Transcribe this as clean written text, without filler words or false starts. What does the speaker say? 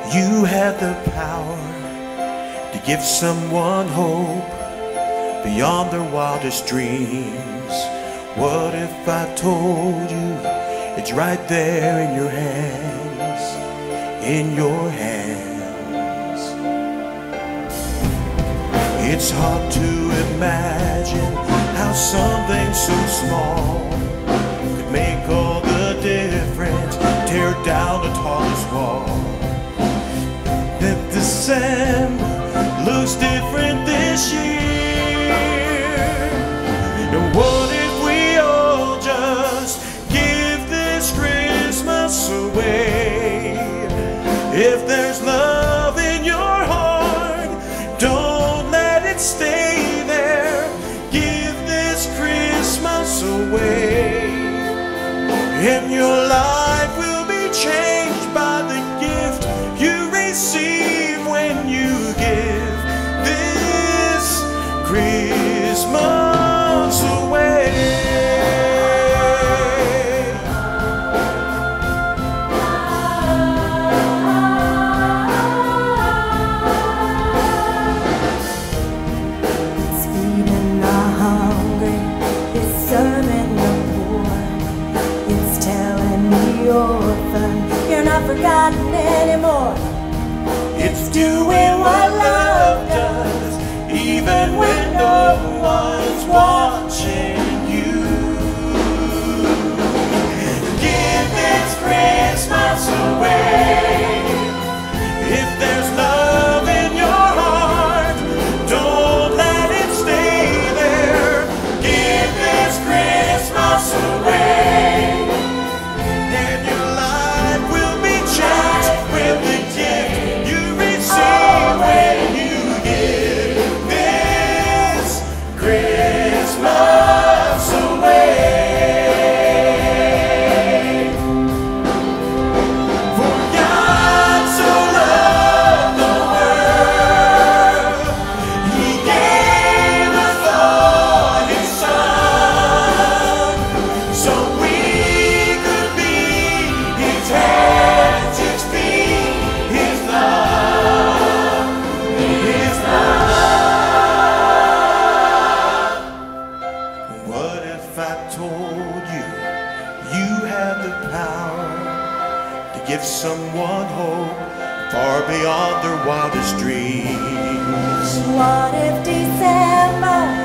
You have the power to give someone hope beyond their wildest dreams. What if I told you it's right there in your hands, in your hands? It's hard to imagine how something so small could make all the difference, tear down the tallest wall. That December looks different this year. And what if we all just give this Christmas away? If there's love in your heart, don't let it stay there. Give this Christmas away, and your life will be changed by the gift you receive when you give this Christmas away. It's feeding the hungry, it's serving the poor, it's telling the orphan you're not forgotten anymore. It's doing what love does, even when no one's watching you. Give this Christmas away. If there's love in your heart, don't let it stay there. Give this Christmas away, and your life will be changed with the gift you receive when you give this Christmas away. For God so loved the world, He gave us all His Son, so we could be His hands, His feet, His love, His love. What if I told you you had the power to give someone hope far beyond their wildest dreams? What if December